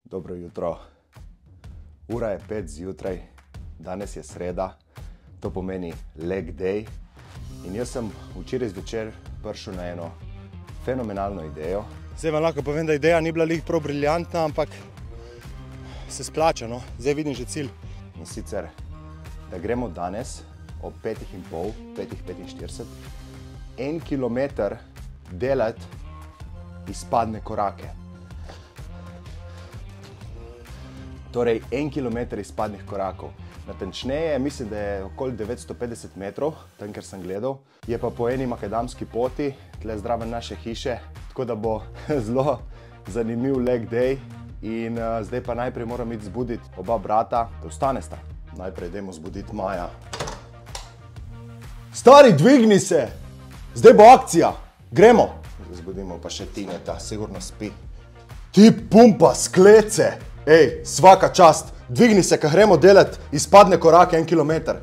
Dobro jutro. Ura je 5 zjutraj, danes je sreda, to pomeni leg day. In jaz sem včeraj zvečer prišel na eno fenomenalno idejo. Zdaj vam lahko povem, da ideja ni bila lih prav briljantna, ampak se splača, no. Zdaj vidim že cilj. In sicer, da gremo danes ob 5:30, 5:45, 1 kilometer delati izpadne korake. Torej, 1 kilometer izpadnih korakov. Natančneje, mislim, da je okoli 950 metrov, tam, kjer sem gledal. Je pa po eni makadamski poti, tle zraven naše hiše, tako da bo zelo zanimiv leg day. In zdaj pa najprej moram iti zbuditi oba brata, da vstanesta. Najprej dajmo zbuditi Maja. Stari, dvigni se! Zdaj bo akcija! Gremo! Zbudimo pa še Tineta, sigurno spi. Ti pumpa sklece! Ej, svaka čast! Dvigni se, ko gremo delati izpadne korake 1 kilometer.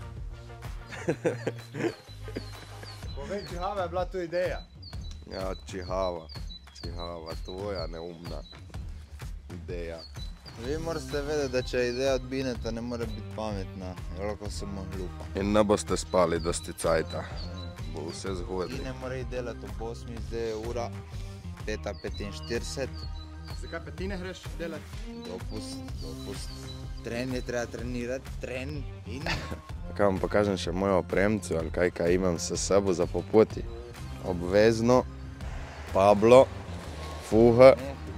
Povej, čihava je bila tu ideja. Ja, čihava, tvoja neumna ideja. Vi morate vedeti, da če ideja odbineta, ne more biti pametna, je lahko samo glupa. In ne boste spali dosti cajta, bo vse zgodilo. Ti ne more delati ob 8, zdaj je ura 5:45. Zakaj pa ti ne greš delati? Dopust. Tren je treba trenirati, tren in... Kaj vam pokažem še mojo opremcu ali kaj imam s sabo za po poti. Obvezno, Pablo, fuha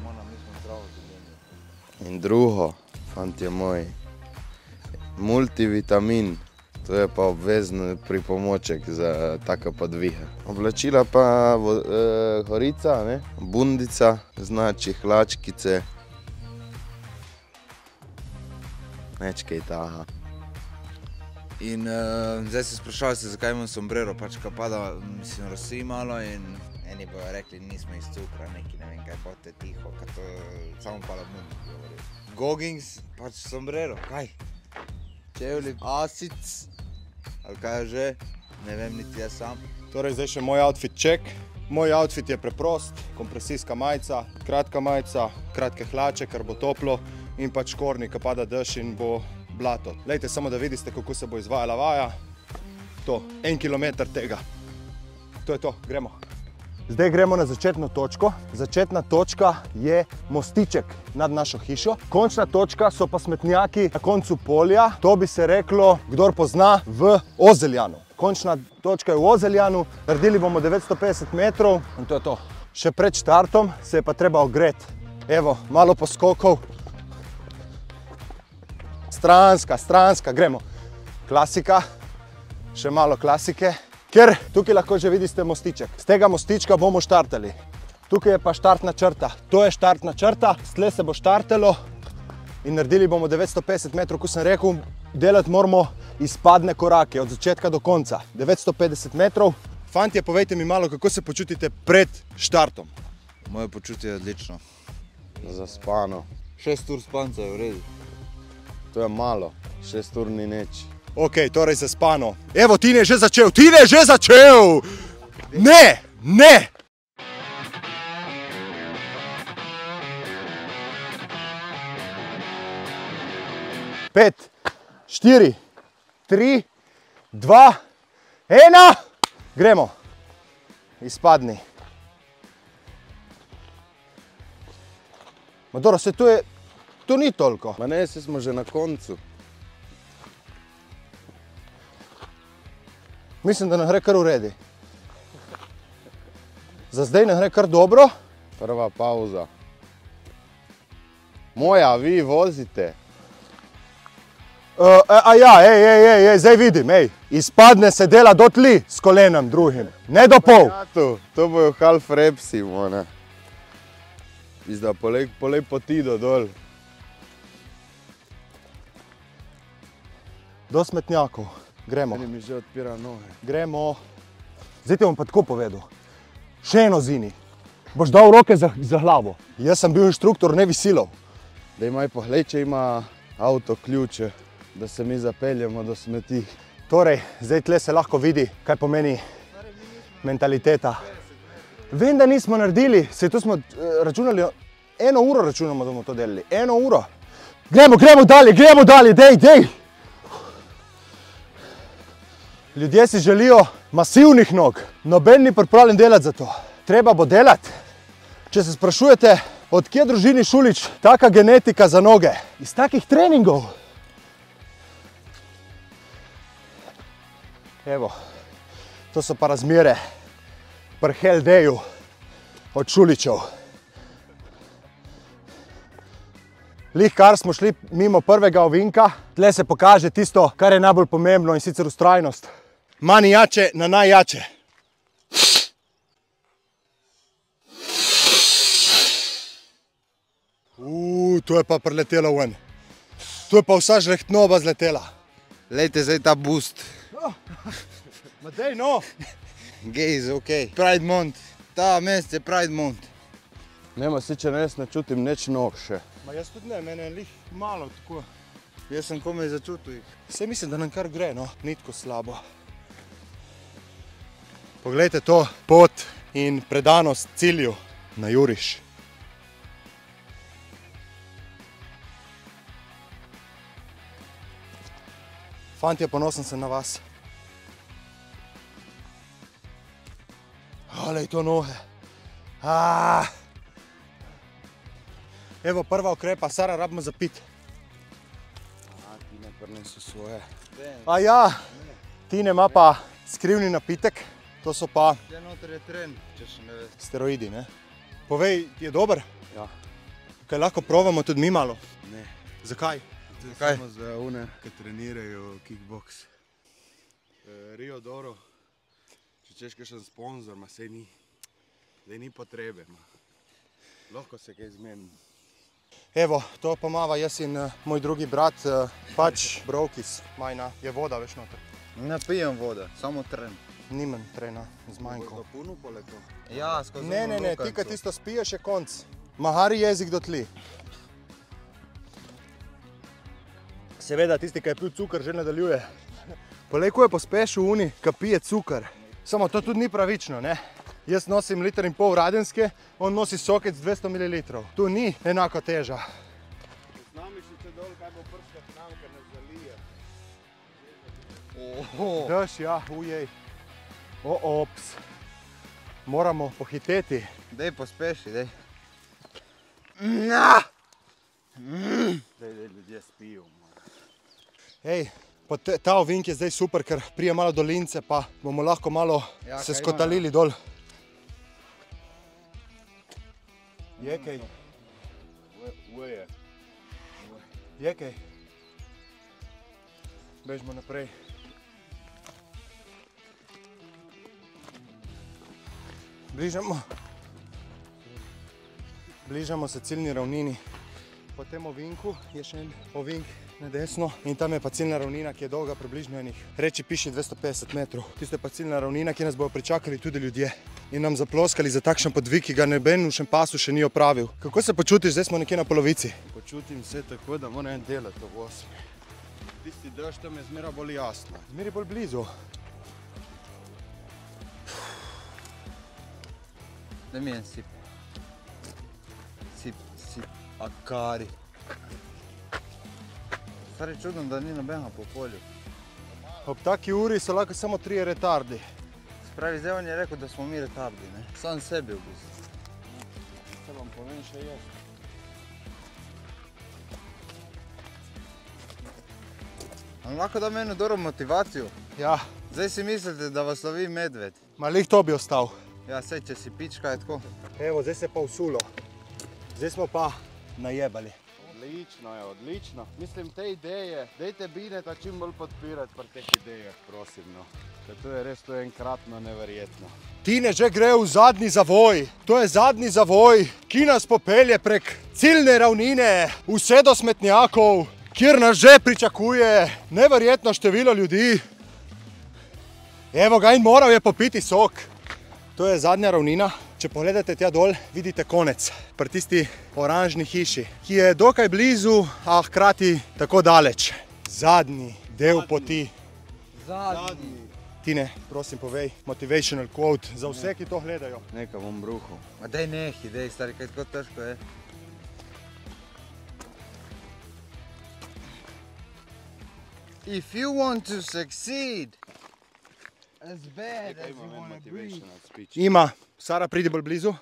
in drugo, fantje moji, multivitamin. To je pa obvezen pripomoček za take podvihe. Oblačila pa gorica, ne? Bundica, znači hlačkice. Nečkaj taha. In zdaj se sprašali se, zakaj imam sombrero, pač ko pada, mislim, rosi malo in eni bojo rekli, nismo iz cukra, neki ne vem kaj, bote tiho, kad to samo pada bund govori. Goggins, pač sombrero, kaj? Čevlji, asic, ali kaj je že, ne vem niti jaz sam. Torej, zdaj še moj outfit check. Moj outfit je preprost, kompresijska majica, kratka majica, kratke hlače, ker bo toplo in pač škornji, ko pada dež in bo blato. Lejte, samo da vidite, kako se bo izvajala vaja. To, 1 kilometer tega. To je to, gremo. Zdaj gremo na začetno točko. Začetna točka je mostiček nad našo hišo. Končna točka so pa smetnjaki na koncu polja. To bi se reklo, kdor pozna, v Ozeljanu. Končna točka je v Ozeljanu. Naredili bomo 950 metrov in to je to. Še pred štartom se je pa treba ogreti. Evo, malo poskokov. Stranska, gremo. Klasika, še malo klasike. Ker tukaj lahko že vidite mostiček. Z tega mostička bomo štartali. Tukaj je pa štartna črta. To je štartna črta, tle se bo štartalo in naredili bomo 950 metrov, ko sem rekel, delati moramo izpadne korake od začetka do konca. 950 metrov. Fantje, povejte mi malo, kako se počutite pred štartom. Moje počutje je odlično. Zaspano. 6 ur spanca je v redu. To je malo, 6 ur ni neč. Ok, torej zaspano. Evo, Tine je že začel! Ne! 5, 4, 3, 2, 1, gremo. Izpadni. Madoro, se to ni toliko. Ma ne, se smo že na koncu. Mislim, da ne gre kar v redi. Za zdaj ne gre kar dobro. Prva pauza. Moja, vi vozite. Zdaj vidim, izpadne se dela do tli s kolenom drugim, ne do pol. To bojo half repsi, mona. Izda polej poti dol. Do smetnjakov, gremo. Meni mi že odpira noge. Gremo. Zdaj ti bom pa tako povedal. Še eno zini. Boš dal roke za glavo. Jaz sem bil inštruktor, ne visilov. Da imaj poglej, če ima avto ključe, da se mi zapeljemo do smeti. Torej, zdaj tle se lahko vidi, kaj pomeni mentaliteta. Vem, da nismo naredili, se tu smo računali 1 uro računamo, da bomo to delali. 1 uro. Gremo dalje, dej. Ljudje si želijo masivnih nog. Noben ni pripravljen delati za to. Treba bo delati. Če se sprašujete, od kje družini Šulič taka genetika za noge? Iz takih treningov. Evo, to so pa razmere pri Hell Dayu od Šuličev. Lih kar smo šli mimo prvega ovinka, tle se pokaže tisto, kar je najbolj pomembno, in sicer vztrajnost. Manj jače na najjače. To je pa preletelo ven. To je pa vsa žlehtnoba zletela. Lejte zdaj ta boost. Ma dej, no! Gaze, okej. Pride Mount. Ta mest je Pride Mount. Nema si, če ne čutim neč nog še. Ma jaz tudi ne, mene je lih malo tako. Jaz sem komaj začutil jih. Vse mislim, da nam kar gre, no, ni tako slabo. Poglejte to pot in predanost cilju na juriš. Fantje, ponosen sem na vas. Glej to noge. Evo prva ukrepa, Sara, rabimo za pit. Tine prinesu svoje. Ja, Tine ima pa skrivni napitek. To so pa Gdje noter je tren, če še ne veš. steroidi, ne? Povej, je dober? Ja. Kaj lahko probamo tudi mi malo? Ne. Zakaj? Kaj? Samo za one, ki trenirajo kickboks. Rio Doro, če češ kakšen sponzor, ma sej ni. Zdaj ni potrebe, ma. Lahko se kaj zmenim. Evo, to pa mava jaz in moj drugi brat, pač Brokis, majna, je voda veš noter. Ne pijem vode, samo tren. Nimam trena, zmanjko. Puno poleto. Ja, skozi Ne, ti kad tisto spiješ je konc. Mahari jezik do tli. Seveda, tisti, ki je pil cukor, že nadaljuje. Polej, ko je pospešil uni, ki pije cukor. Samo to tudi ni pravično, ne? Jaz nosim 1,5 litra radenske, on nosi sokec 200 ml. Tu ni enako teža. Z nami še dol, kaj bo prska k nam, ker nas zalije. Daš, ja, ujej. Ops. Moramo pohiteti. Dej pospeši, dej. Dej ljudje spijo. Ej, pa ta ovink je zdaj super, ker prije malo dolince, pa bomo lahko malo se skotalili dol. Je kaj? Uje. Je kaj? Bežimo naprej. Bližamo se ciljni ravnini. Po tem ovinku je še en ovink na desno in tam je pa ciljna ravnina, ki je dolga približno enih, reči piši 250 metrov. Tisto je pa ciljna ravnina, ki nas bodo pričakali tudi ljudje in nam zaploskali za takšen podvig, ki ga noben v Šempasu še ni opravil. Kako se počutiš? Zdaj smo nekje na polovici. Počutim se tako, da moram delati ob 8. Tisti dež tam je zmeraj bolj jasno. Zmeri bolj blizu. Daj mi en sip. Sip. Akari. Stvar je čudno, da ni nobenega po polju. Ob taki uri so lahko samo 3 retardi. Spravi, zdaj on je rekel, da smo mi retardi, ne? Sam sebi v bistvu. Se vam povem še jaz. On lahko da meni dobro motivacijo. Ja, Zdaj si mislite, da vas lovi medved. ma lih to bi ostal. Ja, sej, če si pička je tako. Evo, zdaj se pa usulo. Zdaj smo pa najebali. Odlično je, odlično. Mislim, te ideje, dejte Bineta čim bolj podpirati pri teh idejah, prosim, no. Ker to je res to enkratno neverjetno. Tine že gre v zadnji zavoj. To je zadnji zavoj, ki nas popelje prek ciljne ravnine, vse do smetnjakov, kjer nas že pričakuje neverjetno število ljudi. Evo ga, in moral je popiti sok. To je zadnja ravnina. Če pogledate tja dol, vidite konec pri tisti oranžni hiši, ki je dokaj blizu, a hkrati tako daleč. Zadnji del poti. Zadnji. Tine, prosim povej, motivational quote za vse, ki to gledajo. Nekaj bom bruhal. Ma daj nehi, dej, stari, kaj tako težko je. If you want to succeed, as bad as you Imam en want to breathe. motivational speech. Ima, Sara, pridi bolj blizu.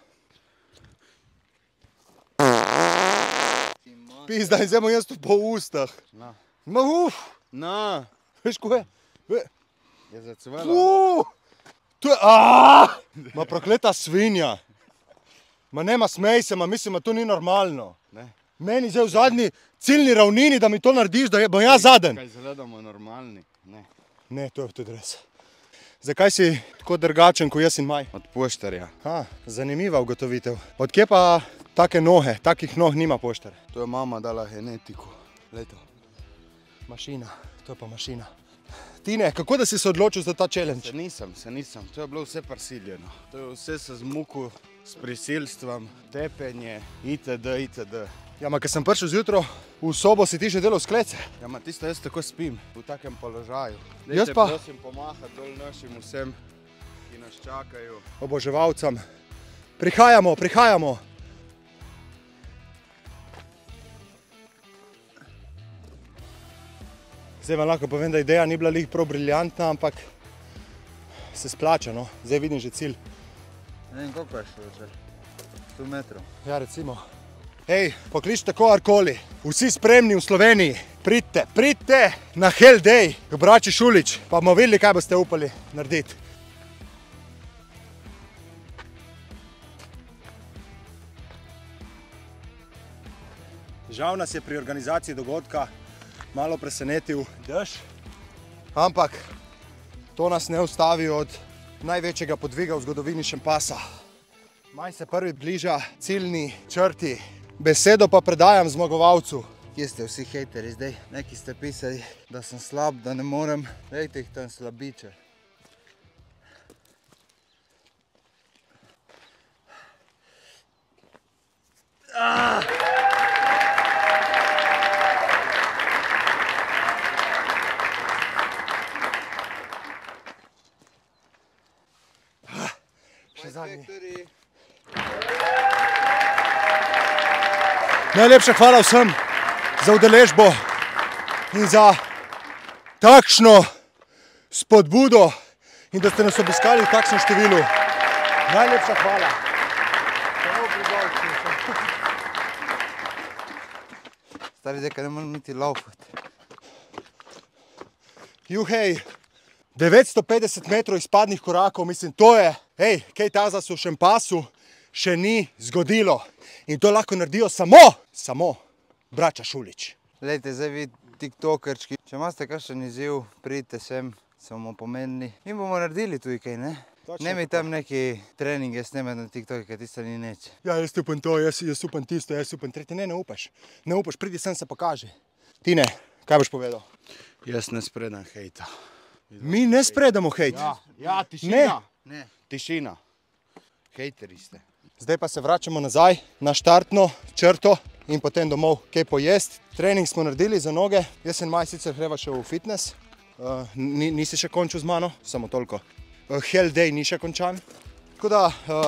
Pizda, in zdaj bom jaz tu po ustah. Na. Ma Na, veš ko je? je zacvelo. To je, ma prokleta svinja. Ma nema smej se, ma mislim, ma to ni normalno. Ne. Meni zdaj v zadnji ciljni ravnini, da mi to narediš, da bom jaz zaden. Kaj izgledamo normalni? Ne. Ne, to je tudi res. Zakaj si tako drugačen, kot jaz in Maj? Od poštarja. Zanimiva ugotovitev. Od kje pa take noge? Takih nog nima poštar. To je mama dala genetiko. Leto. Mašina, to je pa mašina. Tine, kako da si se odločil za ta challenge? Se nisem. To je bilo vse prisiljeno. To je vse se zmuku s prisilstvom, tepenje, itd. Ja, ma, ker sem prišel zjutro, v sobo si ti že delal sklece. Ja, ma tisto jaz tako spim, v takem položaju. Jaz Dajte, pa- prosim, pomahati dol našim vsem, ki nas čakajo. Oboževalcem. Prihajamo, prihajamo. Zdaj vam lahko povem, da ideja ni bila lih prav briljantna, ampak se splača, no. Zdaj vidim že cilj. Ne vem, koliko je šlo že? 100 metrov. Ja, recimo. Hej, pokličite kogarkoli. Vsi spremni v Sloveniji. Pridite na Hell Day k brači Šulić, pa bomo videli, kaj boste upali narediti. Žal nas je pri organizaciji dogodka malo presenetil dež, ampak to nas ne ustavi od največjega podviga v zgodovini Šempasa. Maj se prvi bliža ciljni črti. Besedo pa predajam zmagovalcu. Kje ste vsi hejteri zdaj? Neki ste pisali, da sem slab, da ne morem. Dajte jih tam slabiče. Še zadnji. Najlepša hvala vsem za udeležbo in za takšno spodbudo in da ste nas obiskali v takšnem številu. Najlepša hvala. Stari zdaj, kaj ne morem niti laufati. Juhej, 950 metrov izpadnih korakov, mislim, to je, hej, kaj taza se v Šempasu še ni zgodilo. In to lahko naredijo samo braća Šulić. Glejte, zdaj vi tiktokerčki, če imate kakšen izziv, pridite sem, se bomo pomenili. In bomo naredili tudi kaj, ne? Točno Ne mi tako. tam neki treninge snemati na TikToku, ker tisto ni neč. Ja, jaz upam to, jaz upam tisto, jaz upam tretje. Ne upaš. Ne upaš, pridi sem se pokaži. Tine, kaj boš povedal? Jaz ne spredam hejta. Mi ne spredamo hejt. Ja, tišina. Ne. Tišina. Hejteri ste. Zdaj pa se vračamo nazaj na štartno črto in potem domov kaj pojesti. Trening smo naredili za noge. Jaz in Maj sicer greva še v fitness. Nisi še končil z mano, samo toliko. Hell Day ni še končan. Tako da,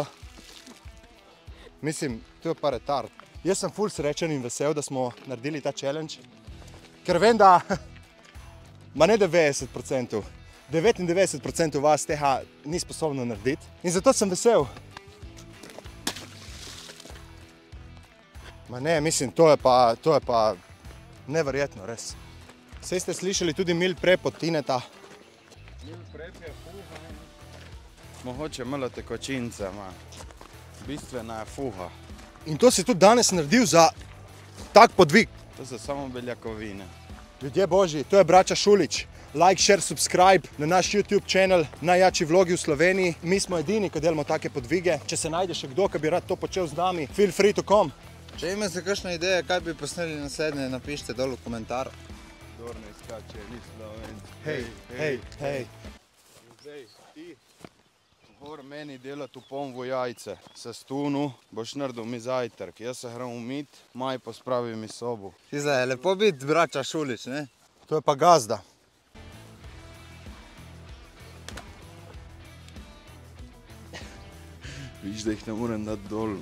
mislim, to je pa retard. Jaz sem ful srečen in vesel, da smo naredili ta challenge. Ker vem, da, ma ne 90%, 99% vas tega ni sposobno narediti. In zato sem vesel. Ma ne, mislim, to je pa neverjetno, res. Saj ste slišali tudi mil prep od Tineta. Mogoče malo tekočince ima. Bistvena je fuha. In to si tudi danes naredil za tak podvig. To so samo beljakovine. Ljudje božji, to je braća Šulić. Like, share, subscribe na naš YouTube channel, najjači vlogi v Sloveniji. Mi smo edini, ki delamo take podvige. Če se najde še kdo, ki bi rad to počel z nami, feel free to come. Če imate kakšna ideja, kaj bi posneli naslednje, napišite dol v komentar. Kdor ne skače, ni Slovenc. Hej. Zdaj, ti, gor meni delati v pomvu jajce. Se stunu, boš naredil mi zajtrk. Jaz se grem umit, Maj pospravi mi sobo. Zdaj je lepo biti braća Šulić, ne? To je pa gazda. Viš, da jih ne morem dati dol.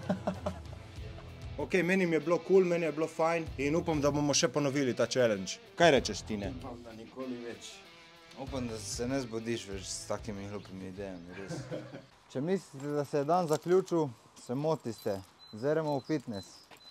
Ok, meni mi je bilo cool, meni je bilo fajn in upam, da bomo še ponovili ta challenge. Kaj rečeš, Tine? Upam, da nikoli več. Upam, da se ne zbudiš več s takimi glupimi idejami, res. Če mislite, da se je dan zaključil, se motite. Zeremo v fitness.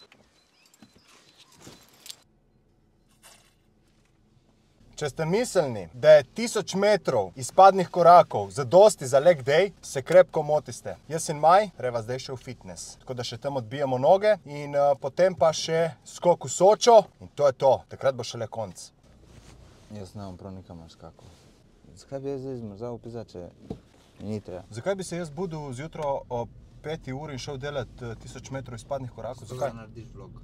Če ste mislili, da je 1000 metrov izpadnih korakov zadosti za leg day, se krepko motiste. Jaz in Maj greva zdaj še v fitness. Tako da še tam odbijamo noge in potem pa še skok v Sočo in to je to. Takrat bo šele konc. Jaz ne bom prav nikamor skakal. Zakaj bi jaz zdaj zmrzal pisa, če mi ni treba? Zakaj bi se jaz budil zjutro o 5 uri in šel delat 1000 metrov izpadnih korakov? Zakaj? Narediš vlog.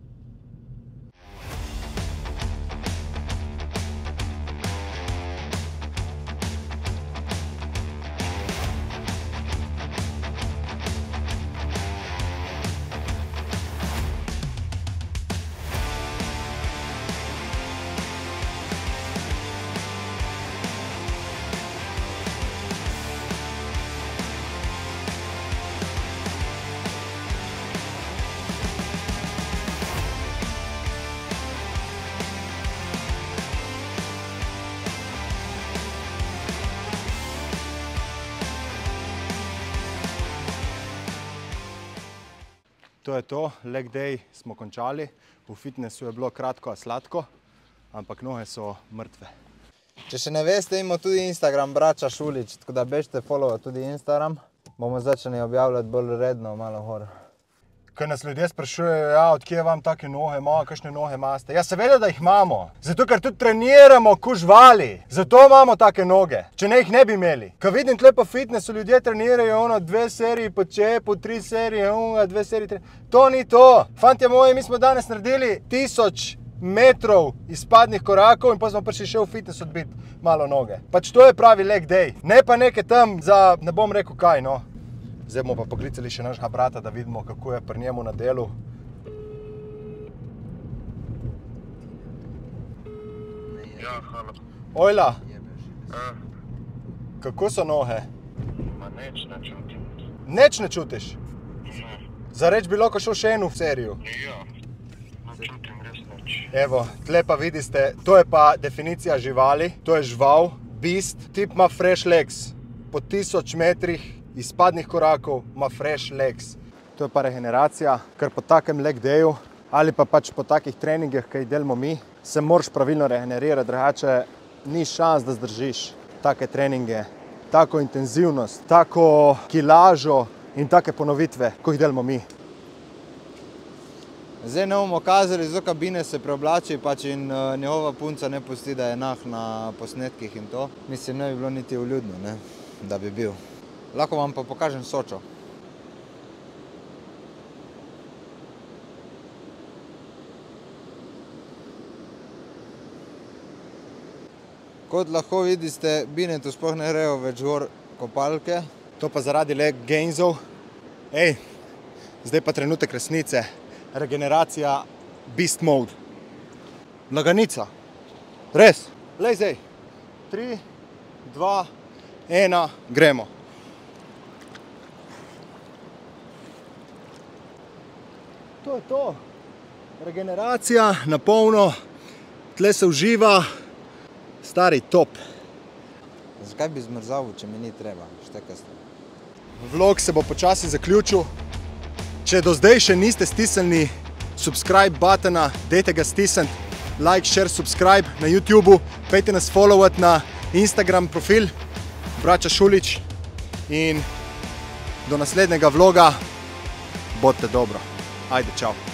To je to, leg day smo končali. V fitnessu je bilo kratko a sladko, ampak noge so mrtve. Če še ne veste, imamo tudi Instagram Braća Šulić, tako da bežite followati tudi Instagram. Bomo začeli objavljati bolj redno, malo gor. Ko nas ljudje sprašujejo, ja, odkje vam take noge imamo, kakšne noge imate. Ja, seveda, da jih imamo. Zato, ker tudi treniramo ko živali. Zato imamo take noge. Če ne jih ne bi imeli. Ko vidim tle po fitnessu, ljudje trenirajo 2 seriji po čepu, 3 serije, 2 serije, 3. To ni to. Fantje moji, mi smo danes naredili 1000 metrov izpadnih korakov in pa smo prišli še v fitness odbiti malo noge. Pač to je pravi leg day. Ne pa nekaj tam za, ne bom rekel kaj, no. Zdaj bomo pa poklicali še našega brata, da vidimo, kako je pri njemu na delu. Ja, halo. Ojla, kako so noge? Ma neč ne čutim. Neč ne čutiš? Ne. Zareč bi lahko šel še eno v seriju. Ja, ne čutim res neč. Evo, tle pa vidite, to je pa definicija živali. To je žival, beast, tip ima fresh legs. Po 1000 metrih izpadnih korakov ima fresh legs. To je pa regeneracija, ker po takem leg dayu ali pa pač po takih treningih, ki jih delamo mi, se moraš pravilno regenerirati, drugače ni šans, da zdržiš take treninge, tako intenzivnost, tako kilažo in take ponovitve, ko jih delamo mi. Zdaj ne bomo kazali, z kabine se preoblači pač in njegova punca ne pusti, da je nah na posnetkih in to. Mislim, ne bi bilo niti vljudno, ne, da bi bil. Lahko vam pa pokažem Sočo. Kot lahko vidite, Binetu sploh ne grejo več gor kopalke. To pa zaradi leg gainsov. Ej, zdaj pa trenutek resnice. Regeneracija beast mode. Laganica. Res. Lej zdaj. 3, 2, 1, gremo. To je to. Regeneracija na polno. Tle se uživa. Stari top. Zakaj bi zmrzal, če mi ni treba? Štekasti. Vlog se bo počasi zaključil. Če do zdaj še niste stisnili subscribe buttona, dajte ga stisniti. Like, share, subscribe na YouTubeu. Pejte nas followati na Instagram profil Braća Šulić. In do naslednjega vloga. Bodite dobro. Ajde, čau.